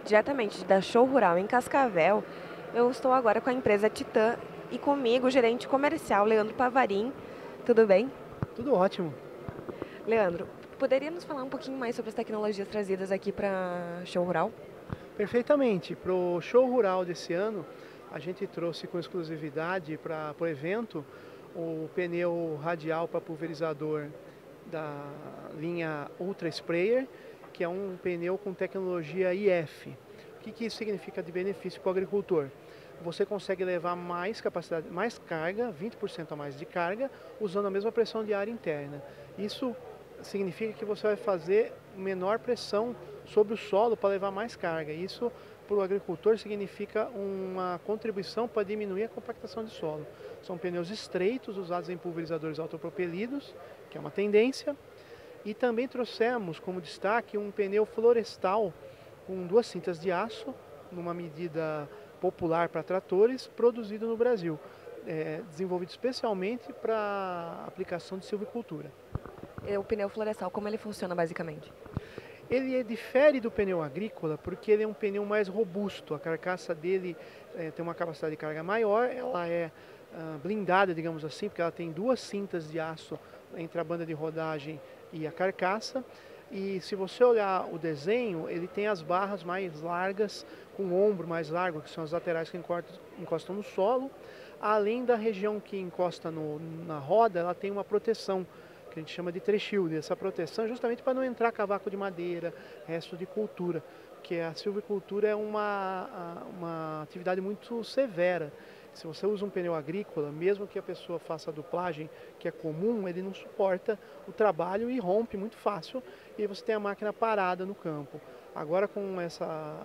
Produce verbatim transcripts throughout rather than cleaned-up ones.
diretamente da Show Rural em Cascavel. Eu estou agora com a empresa Titã e comigo o gerente comercial Leandro Pavarim. Tudo bem? Tudo ótimo. Leandro, poderia nos falar um pouquinho mais sobre as tecnologias trazidas aqui para Show Rural? Perfeitamente. Para o show rural desse ano, a gente trouxe com exclusividade para o evento o pneu radial para pulverizador da linha Ultra Sprayer, que é um pneu com tecnologia I F. O que, que isso significa de benefício para o agricultor? Você consegue levar mais capacidade, mais carga, vinte por cento a mais de carga, usando a mesma pressão de ar interna. Isso significa que você vai fazer menor pressão sobre o solo para levar mais carga. Isso, para o agricultor, significa uma contribuição para diminuir a compactação de solo. São pneus estreitos usados em pulverizadores autopropelidos, que é uma tendência. E também trouxemos como destaque um pneu florestal com duas cintas de aço, numa medida popular para tratores, produzido no Brasil, é, desenvolvido especialmente para aplicação de silvicultura. E o pneu florestal, como ele funciona basicamente? Ele difere do pneu agrícola porque ele é um pneu mais robusto, a carcaça dele é, tem uma capacidade de carga maior, ela é ah, blindada, digamos assim, porque ela tem duas cintas de aço entre a banda de rodagem e a carcaça. E se você olhar o desenho, ele tem as barras mais largas, com o ombro mais largo, que são as laterais que encostam no solo. Além da região que encosta no, na roda, ela tem uma proteção, que a gente chama de trechilde. Essa proteção é justamente para não entrar cavaco de madeira, resto de cultura, porque a silvicultura é uma, uma atividade muito severa. Se você usa um pneu agrícola, mesmo que a pessoa faça a duplagem, que é comum, ele não suporta o trabalho e rompe muito fácil, e aí você tem a máquina parada no campo. Agora, com essa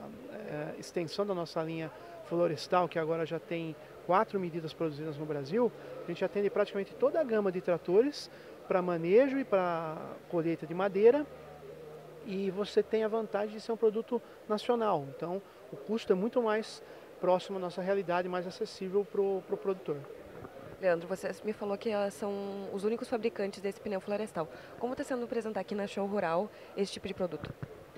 é, extensão da nossa linha florestal, que agora já tem quatro medidas produzidas no Brasil, a gente atende praticamente toda a gama de tratores para manejo e para colheita de madeira, e você tem a vantagem de ser um produto nacional. Então, o custo é muito mais próximo à nossa realidade, mais acessível para o pro produtor. Leandro, você me falou que ah, são os únicos fabricantes desse pneu florestal. Como está sendo apresentar aqui na Show Rural esse tipo de produto?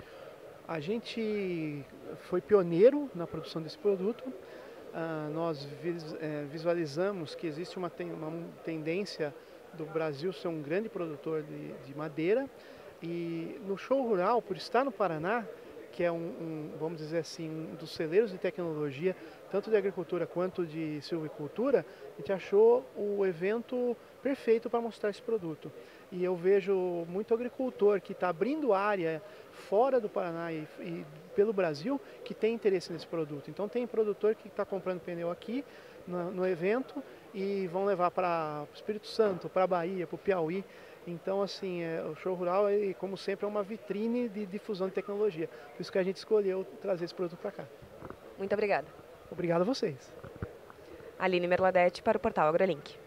A gente foi pioneiro na produção desse produto. Ah, nós vis, é, visualizamos que existe uma, ten, uma tendência do Brasil ser um grande produtor de, de madeira, e no Show Rural, por estar no Paraná, que é um, um, vamos dizer assim, um dos celeiros de tecnologia, tanto de agricultura quanto de silvicultura, a gente achou o evento perfeito para mostrar esse produto. E eu vejo muito agricultor que está abrindo área fora do Paraná e, e pelo Brasil que tem interesse nesse produto. Então tem produtor que está comprando pneu aqui no, no evento e vão levar para o Espírito Santo, para a Bahia, para o Piauí. Então, assim, é, o Show Rural, ele, como sempre, é uma vitrine de difusão de tecnologia. Por isso que a gente escolheu trazer esse produto para cá. Muito obrigada. Obrigado a vocês. Aline Merladete para o portal AgroLink.